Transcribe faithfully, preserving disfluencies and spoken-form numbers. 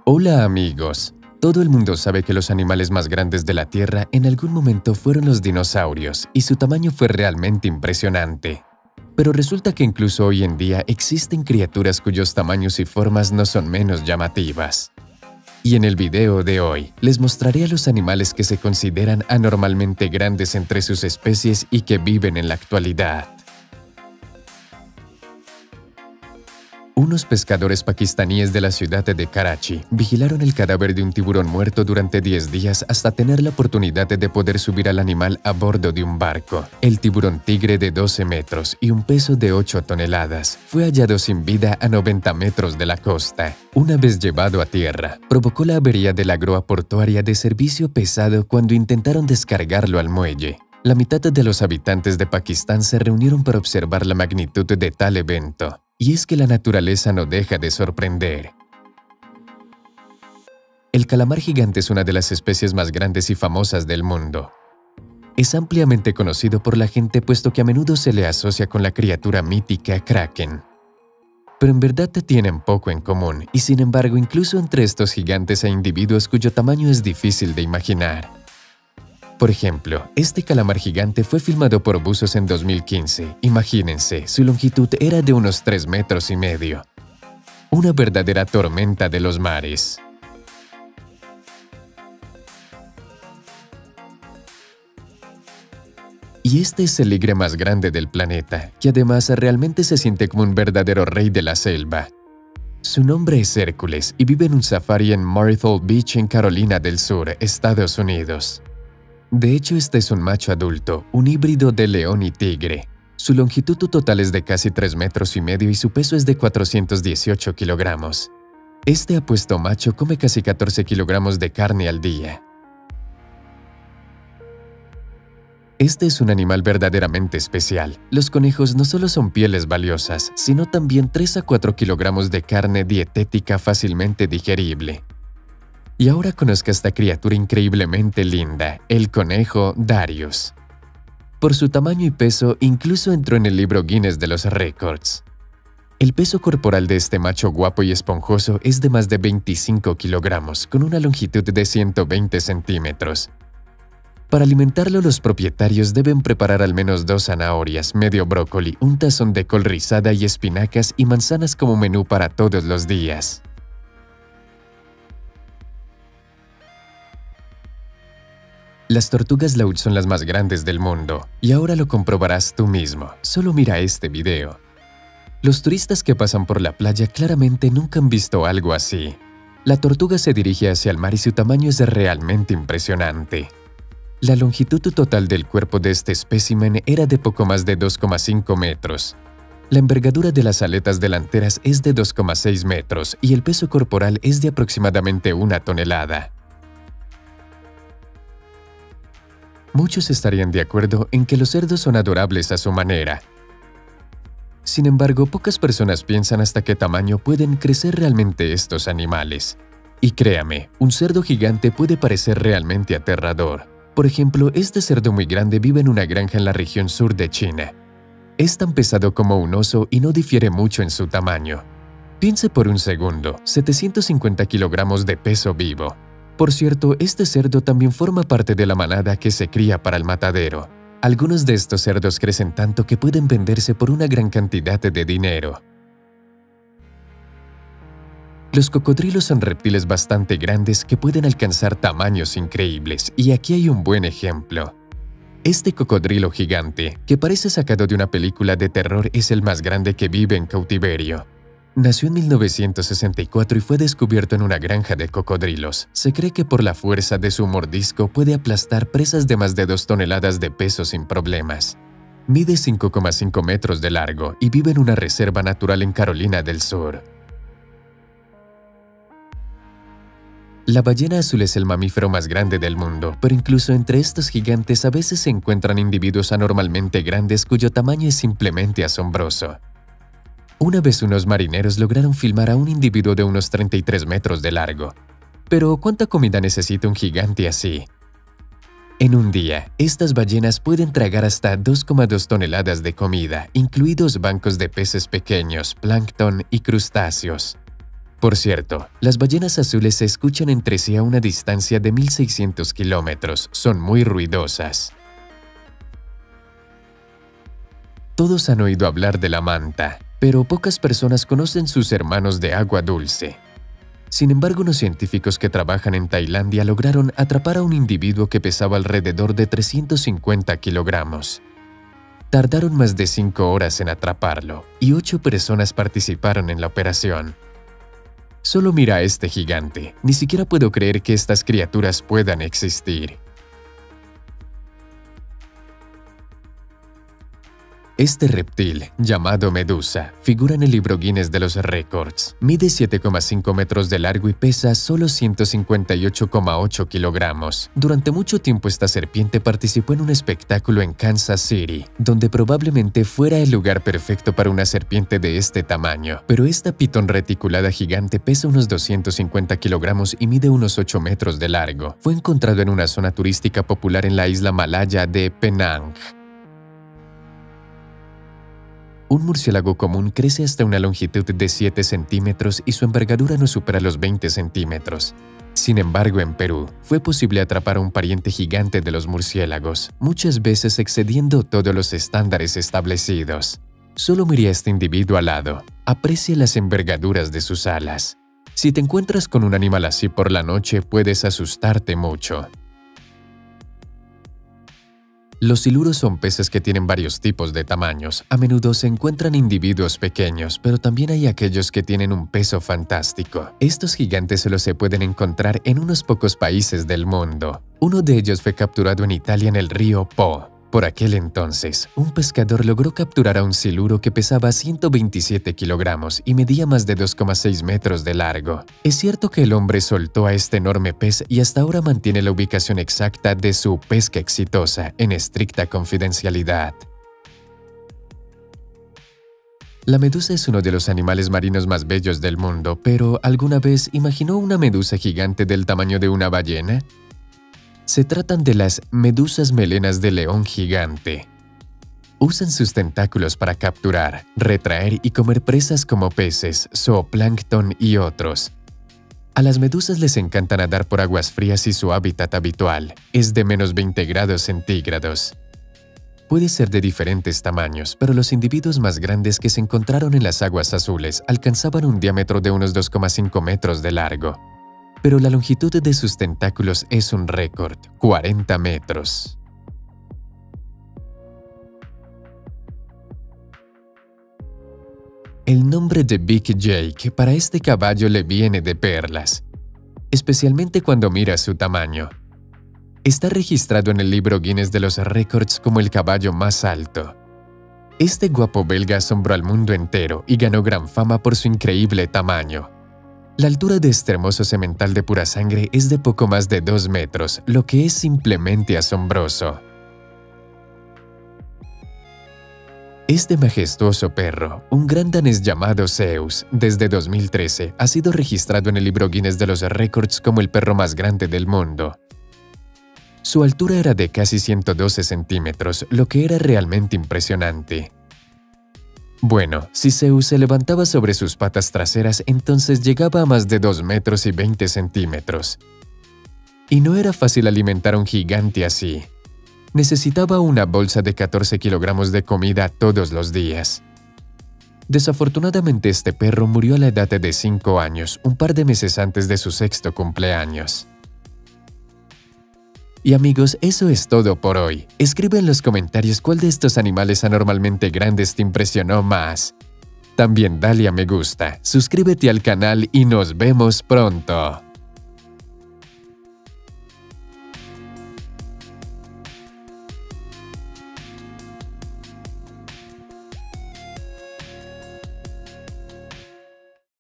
Hola amigos, todo el mundo sabe que los animales más grandes de la Tierra en algún momento fueron los dinosaurios y su tamaño fue realmente impresionante. Pero resulta que incluso hoy en día existen criaturas cuyos tamaños y formas no son menos llamativas. Y en el video de hoy les mostraré a los animales que se consideran anormalmente grandes entre sus especies y que viven en la actualidad. Unos pescadores pakistaníes de la ciudad de Karachi vigilaron el cadáver de un tiburón muerto durante diez días hasta tener la oportunidad de poder subir al animal a bordo de un barco. El tiburón tigre de doce metros y un peso de ocho toneladas fue hallado sin vida a noventa metros de la costa. Una vez llevado a tierra, provocó la avería de la grúa portuaria de servicio pesado cuando intentaron descargarlo al muelle. La mitad de los habitantes de Pakistán se reunieron para observar la magnitud de tal evento. Y es que la naturaleza no deja de sorprender. El calamar gigante es una de las especies más grandes y famosas del mundo. Es ampliamente conocido por la gente puesto que a menudo se le asocia con la criatura mítica Kraken. Pero en verdad tienen poco en común y sin embargo incluso entre estos gigantes hay individuos cuyo tamaño es difícil de imaginar. Por ejemplo, este calamar gigante fue filmado por buzos en dos mil quince. Imagínense, su longitud era de unos tres metros y medio. Una verdadera tormenta de los mares. Y este es el ligre más grande del planeta, que además realmente se siente como un verdadero rey de la selva. Su nombre es Hércules y vive en un safari en Myrtle Beach en Carolina del Sur, Estados Unidos. De hecho, este es un macho adulto, un híbrido de león y tigre. Su longitud total es de casi tres metros y medio y su peso es de cuatrocientos dieciocho kilogramos. Este apuesto macho come casi catorce kilogramos de carne al día. Este es un animal verdaderamente especial. Los conejos no solo son pieles valiosas, sino también tres a cuatro kilogramos de carne dietética fácilmente digerible. Y ahora conozca esta criatura increíblemente linda, el conejo Darius. Por su tamaño y peso, incluso entró en el libro Guinness de los récords. El peso corporal de este macho guapo y esponjoso es de más de veinticinco kilogramos, con una longitud de ciento veinte centímetros. Para alimentarlo, los propietarios deben preparar al menos dos zanahorias, medio brócoli, un tazón de col rizada y espinacas y manzanas como menú para todos los días. Las tortugas laúd son las más grandes del mundo, y ahora lo comprobarás tú mismo. Solo mira este video. Los turistas que pasan por la playa claramente nunca han visto algo así. La tortuga se dirige hacia el mar y su tamaño es realmente impresionante. La longitud total del cuerpo de este espécimen era de poco más de dos coma cinco metros. La envergadura de las aletas delanteras es de dos coma seis metros y el peso corporal es de aproximadamente una tonelada. Muchos estarían de acuerdo en que los cerdos son adorables a su manera. Sin embargo, pocas personas piensan hasta qué tamaño pueden crecer realmente estos animales. Y créame, un cerdo gigante puede parecer realmente aterrador. Por ejemplo, este cerdo muy grande vive en una granja en la región sur de China. Es tan pesado como un oso y no difiere mucho en su tamaño. Piense por un segundo, setecientos cincuenta kilogramos de peso vivo. Por cierto, este cerdo también forma parte de la manada que se cría para el matadero. Algunos de estos cerdos crecen tanto que pueden venderse por una gran cantidad de dinero. Los cocodrilos son reptiles bastante grandes que pueden alcanzar tamaños increíbles, y aquí hay un buen ejemplo. Este cocodrilo gigante, que parece sacado de una película de terror, es el más grande que vive en cautiverio. Nació en mil novecientos sesenta y cuatro y fue descubierto en una granja de cocodrilos. Se cree que por la fuerza de su mordisco puede aplastar presas de más de dos toneladas de peso sin problemas. Mide cinco coma cinco metros de largo y vive en una reserva natural en Carolina del Sur. La ballena azul es el mamífero más grande del mundo, pero incluso entre estos gigantes a veces se encuentran individuos anormalmente grandes cuyo tamaño es simplemente asombroso. Una vez unos marineros lograron filmar a un individuo de unos treinta y tres metros de largo. Pero ¿cuánta comida necesita un gigante así? En un día, estas ballenas pueden tragar hasta dos coma dos toneladas de comida, incluidos bancos de peces pequeños, plancton y crustáceos. Por cierto, las ballenas azules se escuchan entre sí a una distancia de mil seiscientos kilómetros. Son muy ruidosas. Todos han oído hablar de la manta, pero pocas personas conocen sus hermanos de agua dulce. Sin embargo, unos científicos que trabajan en Tailandia lograron atrapar a un individuo que pesaba alrededor de trescientos cincuenta kilogramos. Tardaron más de cinco horas en atraparlo, y ocho personas participaron en la operación. Solo mira a este gigante, ni siquiera puedo creer que estas criaturas puedan existir. Este reptil, llamado medusa, figura en el libro Guinness de los Récords. Mide siete coma cinco metros de largo y pesa solo ciento cincuenta y ocho coma ocho kilogramos. Durante mucho tiempo esta serpiente participó en un espectáculo en Kansas City, donde probablemente fuera el lugar perfecto para una serpiente de este tamaño. Pero esta pitón reticulada gigante pesa unos doscientos cincuenta kilogramos y mide unos ocho metros de largo. Fue encontrado en una zona turística popular en la isla malaya de Penang. Un murciélago común crece hasta una longitud de siete centímetros y su envergadura no supera los veinte centímetros. Sin embargo, en Perú, fue posible atrapar a un pariente gigante de los murciélagos, muchas veces excediendo todos los estándares establecidos. Solo mire a este individuo al lado. Aprecia las envergaduras de sus alas. Si te encuentras con un animal así por la noche, puedes asustarte mucho. Los siluros son peces que tienen varios tipos de tamaños. A menudo se encuentran individuos pequeños, pero también hay aquellos que tienen un peso fantástico. Estos gigantes solo se pueden encontrar en unos pocos países del mundo. Uno de ellos fue capturado en Italia en el río Po. Por aquel entonces, un pescador logró capturar a un siluro que pesaba ciento veintisiete kilogramos y medía más de dos coma seis metros de largo. Es cierto que el hombre soltó a este enorme pez y hasta ahora mantiene la ubicación exacta de su pesca exitosa en estricta confidencialidad. La medusa es uno de los animales marinos más bellos del mundo, pero ¿alguna vez imaginó una medusa gigante del tamaño de una ballena? Se tratan de las medusas melenas de león gigante. Usan sus tentáculos para capturar, retraer y comer presas como peces, zooplancton y otros. A las medusas les encanta nadar por aguas frías y su hábitat habitual es de menos veinte grados centígrados. Puede ser de diferentes tamaños, pero los individuos más grandes que se encontraron en las aguas azules alcanzaban un diámetro de unos dos coma cinco metros de largo. Pero la longitud de sus tentáculos es un récord, cuarenta metros. El nombre de Big Jake para este caballo le viene de perlas, especialmente cuando mira su tamaño. Está registrado en el libro Guinness de los Récords como el caballo más alto. Este guapo belga asombró al mundo entero y ganó gran fama por su increíble tamaño. La altura de este hermoso semental de pura sangre es de poco más de dos metros, lo que es simplemente asombroso. Este majestuoso perro, un gran danés llamado Zeus, desde dos mil trece ha sido registrado en el libro Guinness de los Récords como el perro más grande del mundo. Su altura era de casi ciento doce centímetros, lo que era realmente impresionante. Bueno, si Zeus se levantaba sobre sus patas traseras, entonces llegaba a más de dos metros y veinte centímetros. Y no era fácil alimentar a un gigante así. Necesitaba una bolsa de catorce kilogramos de comida todos los días. Desafortunadamente, este perro murió a la edad de cinco años, un par de meses antes de su sexto cumpleaños. Y amigos, eso es todo por hoy. Escribe en los comentarios cuál de estos animales anormalmente grandes te impresionó más. También dale a me gusta, suscríbete al canal y nos vemos pronto.